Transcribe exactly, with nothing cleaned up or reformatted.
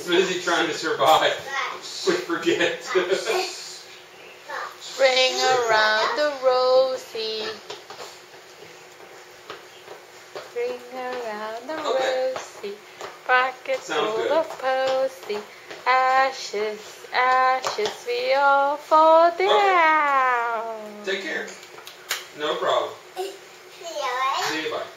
busy trying to survive. We forget. Ring around the rosy. Ring around the Okay. rosy. Pocket Sounds full good. of posy. Ashes, ashes, we all fall down. Take care. No problem. See you, bye.